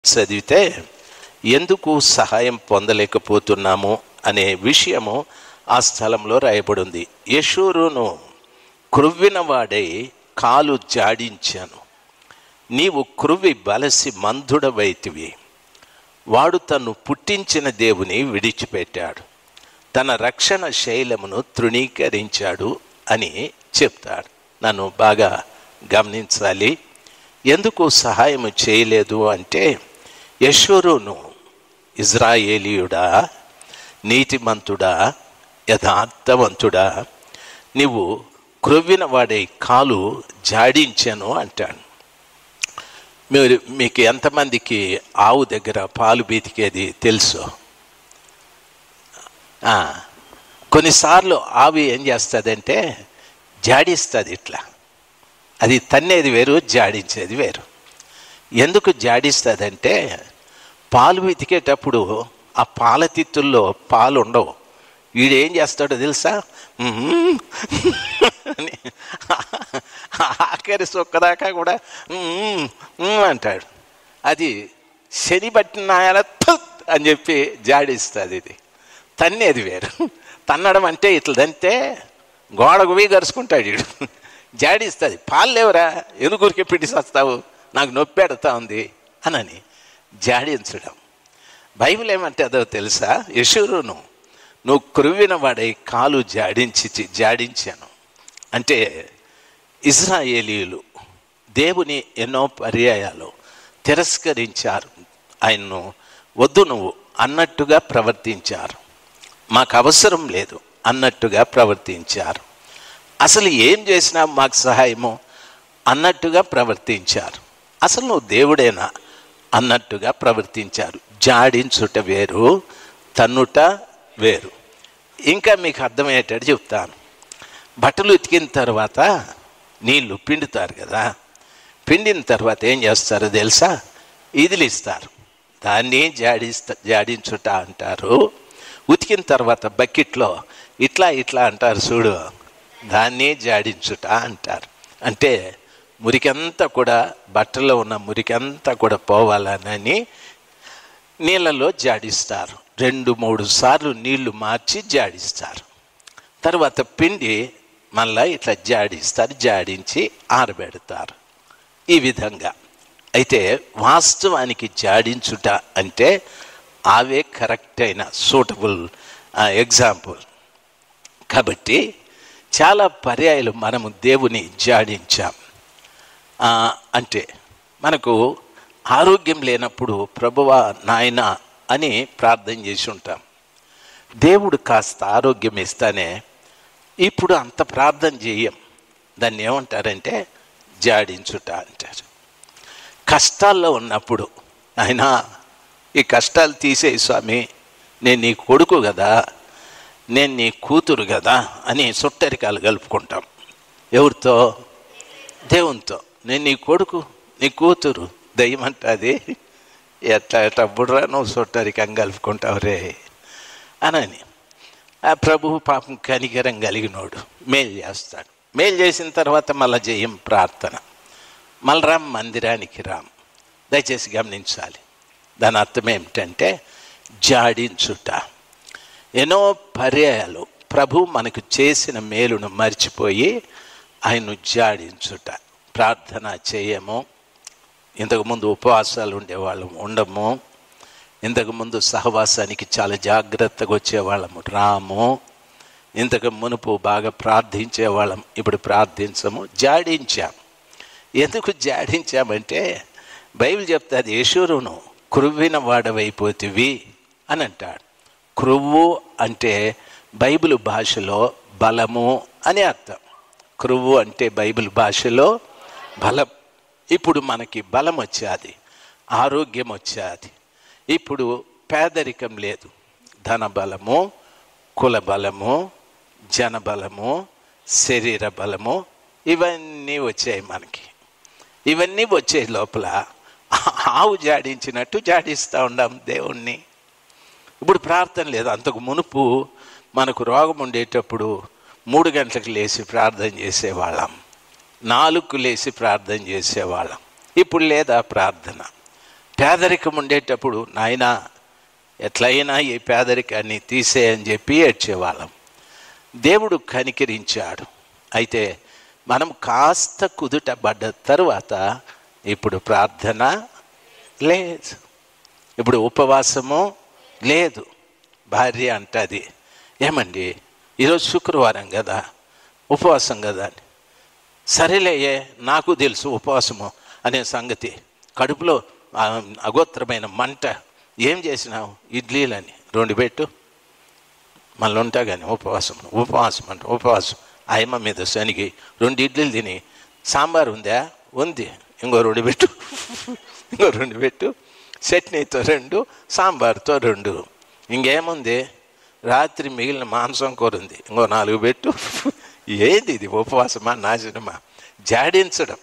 చదివితే ఎందుకు సహాయం పొందలేకపోతున్నాము అనే విషయము ఆ స్థలంలో రాయబడి ఉంది. యెషూరును క్రొవ్విన వాడై కాలు జాడించాను, నీవు క్రొవ్వి బలసి మందుడవైతివి. వాడు తను పుట్టించిన దేవుని విడిచిపెట్టాడు, తన రక్షణ శైలమును తృణీకరించాడు అని చెప్తాడు. నన్ను బాగా గమనించాలి. ఎందుకు సహాయం చేయలేదు అంటే, యెషూరును ఇజ్రాయేలీయుడా, నీతిమంతుడా, యథార్థవంతుడా, నీవు క్రొవ్విన వాడే కాలు జాడించాను అంటాడు. మీకు ఎంతమందికి ఆవు దగ్గర పాలు బీతికేది తెలుసు? కొన్నిసార్లు ఆవు ఏం చేస్తుందంటే జాడిస్తుంది ఇట్లా. అది తన్నేది వేరు, జాడించేది వేరు. ఎందుకు జాడిస్తుందంటే, పాలు బీతికేటప్పుడు ఆ పాల తిత్తుల్లో పాలు ఉండవు. వీడేం చేస్తాడో తెలుసా, అని ఆఖరి సొక్కదాకా కూడా అంటాడు. అది శని పట్టిన అని చెప్పి జాడిస్తుంది. ఇది తన్నేది వేరు. తన్నడం అంటే ఇట్లా దంతే గోడకు పోయి గరుచుకుంటాడు వీడు. జాడిస్తుంది. పాలు లేవురా, ఎందుకురికే పిండి వస్తావు, నాకు నొప్పి పెడతా ఉంది అని జాడించడం. బైబిల్ ఏమంటే అదో తెలుసా, యెషూరును నువ్వు క్రొవ్విన వాడై కాలు జాడించాను అంటే, ఇజ్రాయేలీయులు దేవుని ఎన్నో పర్యాయాలు తిరస్కరించారు. ఆయన్ను వద్దు నువ్వు అన్నట్టుగా ప్రవర్తించారు, మాకు అవసరం లేదు అన్నట్టుగా ప్రవర్తించారు. అసలు ఏం చేసినా మాకు సహాయము అన్నట్టుగా ప్రవర్తించారు. అసలు నువ్వు దేవుడేనా అన్నట్టుగా ప్రవర్తించారు. జాడించుట వేరు, తన్నుట వేరు. ఇంకా మీకు అర్థమయ్యేటట్టు చెప్తాను. బట్టలు ఉతికిన తర్వాత నీళ్ళు పిండుతారు కదా, పిండిన తర్వాత ఏం చేస్తారో తెలుసా, ఇదిలిస్తారు. దాన్ని జాడించుట అంటారు. ఉతికిన తర్వాత బకెట్లో ఇట్లా ఇట్లా అంటారు చూడు, దాన్ని జాడించుట అంటారు. అంటే మురికంతా కూడా, బట్టల్లో ఉన్న మురికంతా కూడా పోవాలని నీళ్ళలో జాడిస్తారు. 2-3 సార్లు నీళ్లు మార్చి జాడిస్తారు. తర్వాత పిండి మళ్ళీ ఇట్లా జాడిస్తారు, జాడించి ఆరబెడతారు. ఈ విధంగా అయితే వాస్తవానికి జాడించుట అంటే అవే కరెక్ట్ అయిన సూటబుల్ ఎగ్జాంపుల్. కాబట్టి చాలా పర్యాయాలు మనము దేవుని జాడించాం. అంటే మనకు ఆరోగ్యం లేనప్పుడు ప్రభువా నాయన అని ప్రార్థన చేసి ఉంటాం. దేవుడు కాస్త ఆరోగ్యం ఇస్తానే ఇప్పుడు అంత ప్రార్థన చేయం. దాన్ని ఏమంటారంటే జాడించుట అంటారు. కష్టాల్లో ఉన్నప్పుడు ఆయన ఈ కష్టాలు తీసేయి స్వామి, నేను నీ కొడుకు కదా, నేను నీ కూతురు కదా అని సుట్టరికాలు కలుపుకుంటాం. ఎవరితో? దేవునితో. నేను నీ కొడుకు, నీ కూతురు. దయ్యం అంటుంది ఎట్లా బుడ్రా నువ్వు సుట్టరికం కలుపుకుంటావు రే అని. ఆ ప్రభువు పాపం కనికరం కలిగినోడు, మేలు చేస్తాడు. మేలు చేసిన తర్వాత మళ్ళీ చేయం ప్రార్థన, మళ్ళీ రామ్ మందిరానికి రామ్. దయచేసి గమనించాలి. దాని అర్థం ఏమిటంటే జాడించుట. ఎన్నో పర్యాయాలు ప్రభు మనకు చేసిన మేలును మర్చిపోయి ఆయన్ను జాడించుట. ప్రార్థన చేయము. ఇంతకుముందు ఉపవాసాలు ఉండేవాళ్ళము, ఉండము. ఇంతకుముందు సహవాసానికి చాలా జాగ్రత్తగా వచ్చేవాళ్ళము, రాము. ఇంతకు మునుపు బాగా ప్రార్థించేవాళ్ళం, ఇప్పుడు ప్రార్థించము. జాడించాం. ఎందుకు జాడించామంటే బైబిల్ చెప్తాది, యెషూరును క్రొవ్విన వాడవైపోతివి అని అంటాడు. క్రొవ్వు అంటే బైబిల్ భాషలో బలము అని అర్థం. క్రొవ్వు అంటే బైబిల్ భాషలో బలం. ఇప్పుడు మనకి బలం వచ్చేది, ఆరోగ్యం వచ్చేది. ఇప్పుడు పేదరికం లేదు. ధన బలము, కుల బలము, జన బలము, శరీర బలము, ఇవన్నీ వచ్చాయి మనకి. ఇవన్నీ వచ్చే లోపల ఆవు జాడించినట్టు జాడిస్తూ ఉండాం దేవుణ్ణి. ఇప్పుడు ప్రార్థన లేదు. అంతకు మునుపు మనకు రోగం ఉండేటప్పుడు 3 గంటలకు లేచి ప్రార్థన చేసేవాళ్ళం, 4కు లేచి ప్రార్థన చేసేవాళ్ళం. ఇప్పుడు లేదా ప్రార్థన. పేదరికం ఉండేటప్పుడు నాయన ఎట్లయినా ఈ పేదరికాన్ని తీసేయని చెప్పి ఏడ్చేవాళ్ళం. దేవుడు కనికరించాడు. అయితే మనం కాస్త కుదుట పడ్డ తరువాత ఇప్పుడు ప్రార్థన లేదు, ఇప్పుడు ఉపవాసము లేదు. భార్య అంటది, ఏమండి ఈరోజు శుక్రవారం కదా, ఉపవాసం కదా అని. సరేలేయే, నాకు తెలుసు ఉపవాసము అనే సంగతి. కడుపులో అగోత్రమైన మంట. ఏం చేసినావు? ఇడ్లీలని 2 పెట్టు, మళ్ళీ ఉంటా కానీ ఉపవాసం అంటే ఉపవాసం. ఆయమ్మ మీద శనికి 2 ఇడ్లీలు తిని, సాంబార్ ఉందా? ఉంది, ఇంకో 2 పెట్టు, ఇంకో 2 పెట్టు, చట్నీతో 2, సాంబార్తో 2, ఇంకేముంది? రాత్రి మిగిలిన మాంసం కూర ఉంది, ఇంకో 4 పెట్టు. ఏంది ఇది? ఉపవాసమా? నాశనమా? జాడించడం,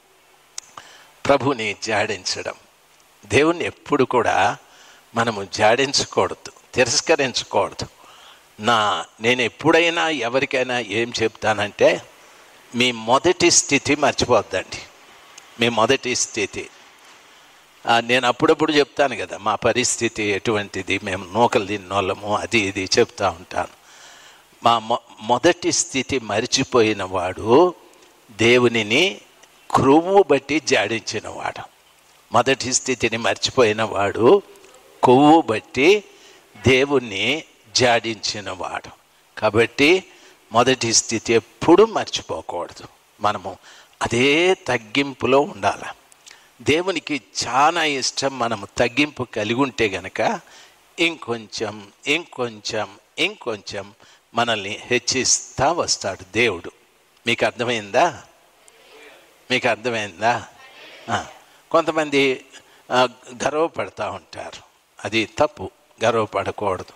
ప్రభుని జాడించడం. దేవుణ్ణి ఎప్పుడు కూడా మనము జాడించకూడదు, తిరస్కరించకూడదు. నేను ఎప్పుడైనా ఎవరికైనా ఏం చెప్తానంటే, మీ మొదటి స్థితి మర్చిపోద్దండి. మీ మొదటి స్థితి. నేను అప్పుడప్పుడు చెప్తాను కదా, మా పరిస్థితి ఎటువంటిది, మేము నూకలు తిన్నోళ్ళము, అది ఇది చెప్తా ఉంటాను. మా మొదటి స్థితి మరిచిపోయిన వాడు దేవునిని క్రొవ్వు బట్టి జాడించినవాడు. మొదటి స్థితిని మర్చిపోయిన వాడు కొవ్వు బట్టి దేవుణ్ణి జాడించినవాడు. కాబట్టి మొదటి స్థితి ఎప్పుడు మర్చిపోకూడదు. మనము అదే తగ్గింపులో ఉండాలి. దేవునికి చాలా ఇష్టం మనము తగ్గింపు కలిగి ఉంటే గనక ఇంకొంచెం ఇంకొంచెం ఇంకొంచెం మనల్ని హెచ్చిస్తూ వస్తాడు దేవుడు. మీకు అర్థమైందా? మీకు అర్థమైందా? కొంతమంది గర్వపడతా ఉంటారు, అది తప్పు. గర్వపడకూడదు.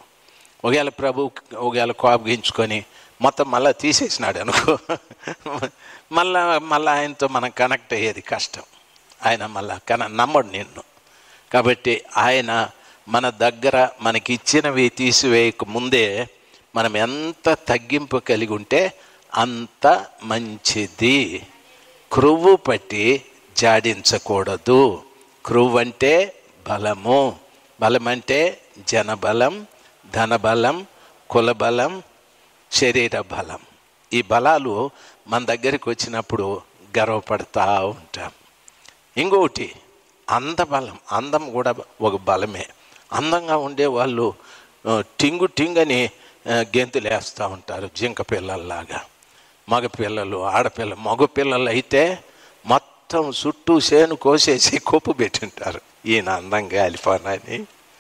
ఒకవేళ కోపగించుకొని మొత్తం మళ్ళీ తీసేసినాడు అనుకో, మళ్ళా ఆయనతో మనం కనెక్ట్ అయ్యేది కష్టం. ఆయన మళ్ళా నమ్మడు నిన్ను. కాబట్టి ఆయన మన దగ్గర మనకి ఇచ్చినవి తీసివేయక ముందే మనం ఎంత తగ్గింపు కలిగి ఉంటే అంత మంచిది. క్రొవ్వు పట్టి జాడించకూడదు. క్రొవ్వు అంటే బలము, బలం అంటే జనబలం, ధనబలం, కులబలం, శరీర బలం. ఈ బలాలు మన దగ్గరికి వచ్చినప్పుడు గర్వపడతా ఉంటాం. ఇంకొకటి అందబలం. అందం కూడా ఒక బలమే. అందంగా ఉండే వాళ్ళు టింగు టింగని గెంతులు వేస్తూ ఉంటారు, జింక పిల్లల్లాగా. మగపిల్లలు, ఆడపిల్లలు, మగపిల్లలు అయితే మొత్తం చుట్టూ సేను కోసేసి కొప్పు పెట్టింటారు, ఈయన అందంగా అలిపోనని.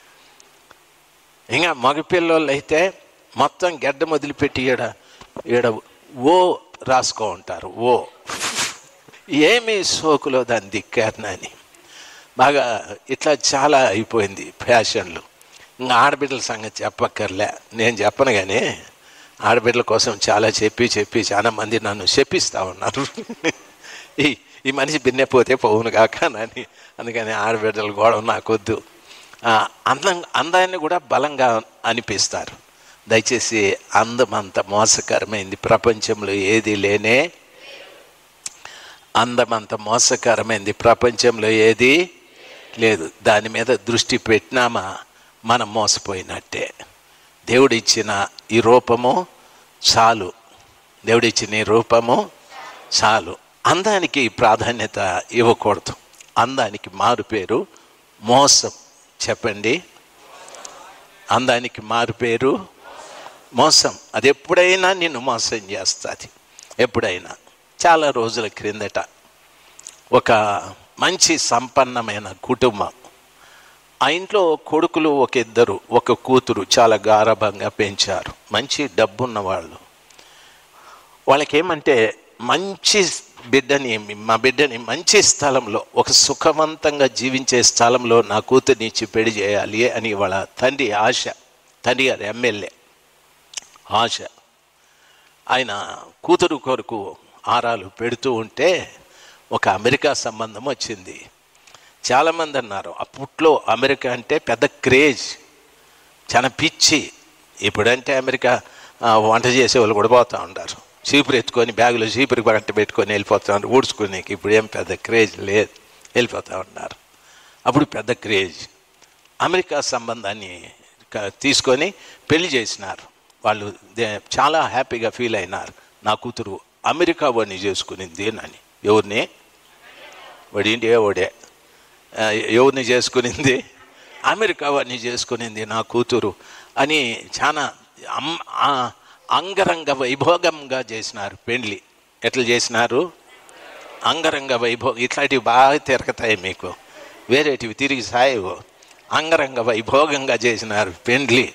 ఇంకా మగపిల్లలు అయితే మొత్తం గెడ్డ మొదలుపెట్టి ఈడ ఓ రాసుకో ఉంటారు. ఓ ఏమి సోకులో దాని దిక్కారనని బాగా ఇట్లా చాలా అయిపోయింది ఫ్యాషన్లు. ఇంకా ఆడబిడ్డల సంగతి చెప్పక్కర్లే, నేను చెప్పను. కానీ ఆడబిడ్డల కోసం చాలా చెప్పి చాలా మంది నన్ను చెప్పిస్తూ ఉన్నారు. ఈ మనిషి బిన్నెపోతే పోవును కాక అని. అందుకని ఆడబిడ్డల గొడవ నాకొద్దు. అందాన్ని కూడా బలంగా అనిపిస్తారు. దయచేసి అందం అంత మోసకరమైంది ప్రపంచంలో ఏది లేనే. అందమంత మోసకరమైంది ప్రపంచంలో ఏది లేదు. దాని మీద దృష్టి పెట్టినామా మనం మోసపోయినట్టే. దేవుడిచ్చిన ఈ రూపము చాలు, దేవుడిచ్చిన ఈ రూపము చాలు. అందానికి ప్రాధాన్యత ఇవ్వకూడదు. అందానికి మారు పేరు మోసం. చెప్పండి, అందానికి మారు పేరు మోసం. అది ఎప్పుడైనా నిన్ను మోసం చేస్తుంది. ఎప్పుడైనా. చాలా రోజుల క్రిందట ఒక మంచి సంపన్నమైన కుటుంబం, ఆ ఇంట్లో కొడుకులు ఒక 2, ఒక కూతురు చాలా గారాబంగా పెంచారు. మంచి డబ్బున్న వాళ్ళు. వాళ్ళకేమంటే మంచి మా బిడ్డని మంచి స్థలంలో, ఒక సుఖవంతంగా జీవించే స్థలంలో నా కూతుర్ని ఇచ్చి పెళ్లి చేయాలి అని వాళ్ళ తండ్రి ఆశ. తండ్రి గారు ఎమ్మెల్యే ఆశ. ఆయన కూతురు కొరకు ఆరాలు పెడుతూ ఉంటే ఒక అమెరికా సంబంధం వచ్చింది. చాలామంది అన్నారు, అప్పట్లో అమెరికా అంటే పెద్ద క్రేజ్, చాలా పిచ్చి. ఇప్పుడంటే అమెరికా వంట చేసే వాళ్ళు కూడా పోతూ ఉంటారు, చీపురు ఎత్తుకొని బ్యాగులో చీపురు గంట పెట్టుకొని వెళ్ళిపోతూ ఉంటారు ఊడ్చుకునేకి. ఇప్పుడు ఏం పెద్ద క్రేజ్ లేదు, వెళ్ళిపోతూ ఉన్నారు. అప్పుడు పెద్ద క్రేజ్. అమెరికా సంబంధాన్ని తీసుకొని పెళ్లి చేసినారు. వాళ్ళు చాలా హ్యాపీగా ఫీల్ అయినారు. నా కూతురు అమెరికా వాడిని చేసుకునింది అని. ఎవరిని? వాడి ఇండియా వాడే. ఎవరిని చేసుకునింది? అమెరికా వాడిని చేసుకునింది నా కూతురు అని చాలా అంగరంగ వైభోగంగా చేసినారు పెళ్ళి. ఎట్లా చేసినారు? అంగరంగ వైభోగం. ఇట్లాంటివి బాగా తిరగతాయి మీకు, వేరేటివి తిరిగి సాయవు. అంగరంగ వైభోగంగా చేసినారు పెండ్లి.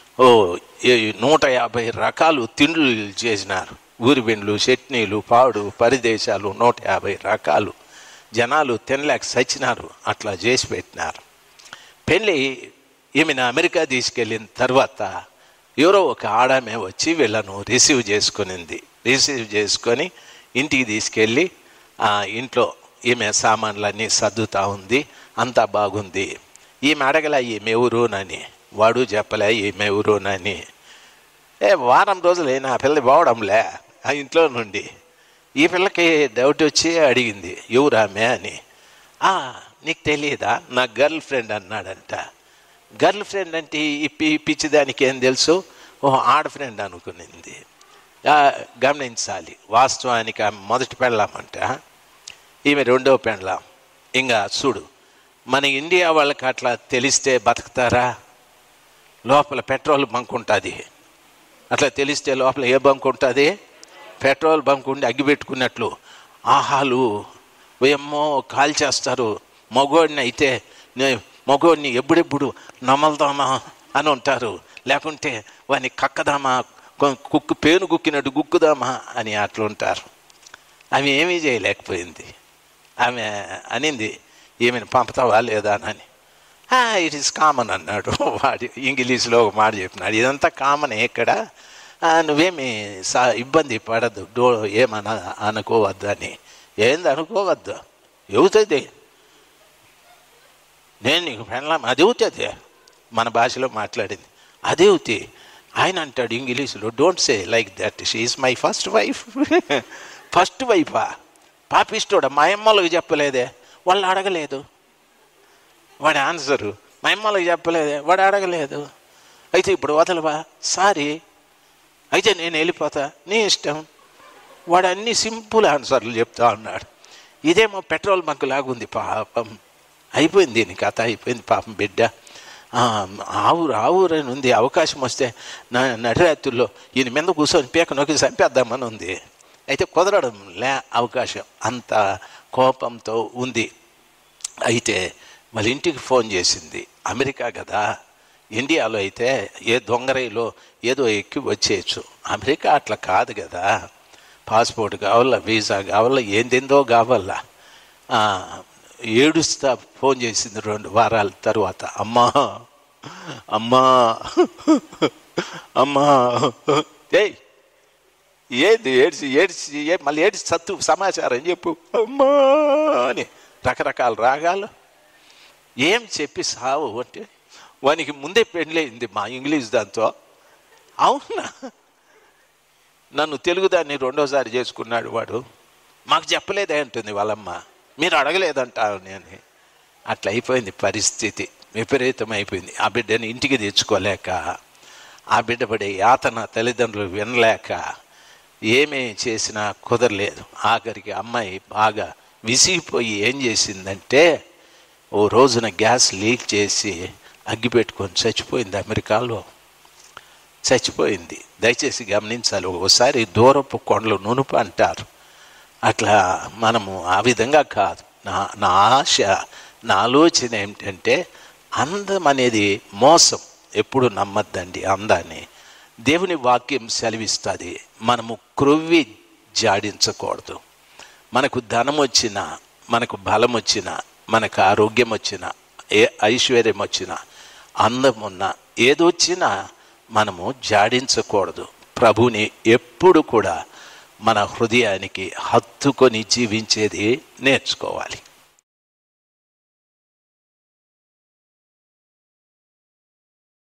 150 రకాలు తిండ్లు చేసినారు. ఊరి బెండ్లు, చట్నీలు, పాడు, పరిదేశాలు, 150 రకాలు. జనాలు తినలేక సచ్చినారు. అట్లా చేసి పెట్టినారు పెళ్ళి. ఈమెను అమెరికా తీసుకెళ్ళిన తర్వాత ఎవరో ఒక ఆడమే వచ్చి వీళ్ళను రిసీవ్ చేసుకునింది. రిసీవ్ చేసుకొని ఇంటికి తీసుకెళ్ళి ఇంట్లో ఈమె సామాన్లన్నీ సర్దుతూ ఉంది. అంతా బాగుంది. ఈమె అడగలే ఈమె ఎవరునని. వాడు చెప్పలే ఈమె ఎవరునని. వారం రోజులైనా ఆ పిల్ల పోవడంలే ఆ ఇంట్లో నుండి. ఈ పిల్లకి డౌట్ వచ్చి అడిగింది ఎవరామె అని. నీకు తెలియదా? నా గర్ల్ ఫ్రెండ్ అన్నాడంట. గర్ల్ ఫ్రెండ్ అంటే ఈ పిచ్చిదానికి ఏం తెలుసు? ఆడ ఫ్రెండ్ అనుకునింది. గమనించాలి, వాస్తవానికి ఆమె మొదటి పెళ్ళామంట, ఈమె రెండవ పెళ్ళాం. ఇంకా చూడు, మన ఇండియా వాళ్ళకి అట్లా తెలిస్తే బతుకుతారా? లోపల పెట్రోల్ బంక్ ఉంటుంది. అట్లా తెలిస్తే లోపల ఏ బంక్ ఉంటుంది? పెట్రోల్ బంక్ ఉండి అగ్గి పెట్టుకున్నట్లు ఆహాలు ఏమో కాల్ చేస్తారు. మగోడిని అయితే మగోడిని ఎప్పుడెప్పుడు నమలదామా అని ఉంటారు, లేకుంటే వాడిని కక్కదామా, పేను గుక్కినట్టు గుక్కుదామా అని అట్లుంటారు. ఆమె ఏమీ చేయలేకపోయింది. ఆమె అనింది ఈమెను పంపుతావా లేదా అని. ఇట్ ఈస్ కామన్ అన్నాడు వాడు. ఇంగ్లీష్లో ఒక మాట చెప్పినాడు, ఇదంతా కామన్ ఎక్కడ, నువ్వేమి ఇబ్బంది పడద్దు, ఏమన్నా అనుకోవద్దు అని. ఏంది అనుకోవద్దు? అవుతుంది, నేను నీకు పెళ్ళాం, అది అవుతుంది. మన భాషలో మాట్లాడింది అదే అవుతుంది. ఆయన అంటాడు ఇంగ్లీష్లో, don't say like that, she is my first wife. First వైఫా? పాపిస్తోడా? మా అమ్మలకు చెప్పలేదే, వాళ్ళు అడగలేదు. వాడి ఆన్సరు మా అమ్మలకు చెప్పలేదే, వాడు అడగలేదు. అయితే ఇప్పుడు వదలవా? సారీ, అయితే నేను వెళ్ళిపోతా, నీ ఇష్టం. వాడు అన్ని సింపుల్ ఆన్సర్లు చెప్తా ఉన్నాడు. ఇదేమో పెట్రోల్ బంక్ లాగుంది. పాపం అయిపోయింది, దీని కథ అయిపోయింది. పాపం బిడ్డ ఆవురు అని ఉంది. అవకాశం వస్తే నడిరాత్రుల్లో ఈయన మీద కూర్చొని పీక నొక్కి చంపేద్దామని ఉంది. అయితే కుదరడం లే అవకాశం, అంత కోపంతో ఉంది. అయితే వాళ్ళ ఇంటికి ఫోన్ చేసింది. అమెరికా కదా, ఇండియాలో అయితే ఏ దొంగరైలో ఏదో ఎక్కి వచ్చేయచ్చు. అమెరికా అట్లా కాదు కదా, పాస్పోర్ట్ కావాలా, వీసా కావాలా, ఏందేందో కావాలా. ఏడుస్తా ఫోన్ చేసింది 2 వారాల తర్వాత. అమ్మా అమ్మా అమ్మా, ఏది ఏడ్చి మళ్ళీ ఏడ్చి సత్తు సమాచారం చెప్పు అమ్మా అని రకరకాల రాగాలు ఏం చెప్పి సావు అంటే, వానికి ముందే పెళ్ళయింది మా ఇంగ్లీష్ దాంతో. అవునా? నన్ను తెలుగు దాన్ని 2వసారి చేసుకున్నాడు వాడు. మాకు చెప్పలేదే అంటుంది వాళ్ళమ్మ, మీరు అడగలేదంటావు నేను. అట్లా అయిపోయింది పరిస్థితి, విపరీతమైపోయింది. ఆ బిడ్డని ఇంటికి తెచ్చుకోలేక, ఆ బిడ్డ పడే యాతన తల్లిదండ్రులు వినలేక, ఏమేం చేసినా కుదరలేదు. ఆఖరికి అమ్మాయి బాగా విసిగిపోయి ఏం చేసిందంటే, ఓ రోజున గ్యాస్ లీక్ చేసి అగ్గి పెట్టుకొని చచ్చిపోయింది. అమెరికాలో చచ్చిపోయింది. దయచేసి గమనించాలి, ఒకసారి దూరపు కొండలు నునుపు అంటారు. అట్లా మనము ఆ విధంగా కాదు. నా ఆశ, నా ఆలోచన ఏమిటంటే, అందం అనేది మోసం. ఎప్పుడు నమ్మద్దండి అందాన్ని. దేవుని వాక్యం సెలవిస్తుంది, మనము క్రొవ్వి జాడించకూడదు. మనకు ధనం వచ్చినా, మనకు బలం వచ్చినా, మనకు ఆరోగ్యం వచ్చినా, ఐశ్వర్యం వచ్చినా, అందం ఉన్నా, ఏదొచ్చినా మనము జాడించకూడదు. ప్రభుని ఎప్పుడు కూడా మన హృదయానికి హత్తుకొని జీవించేది నేర్చుకోవాలి.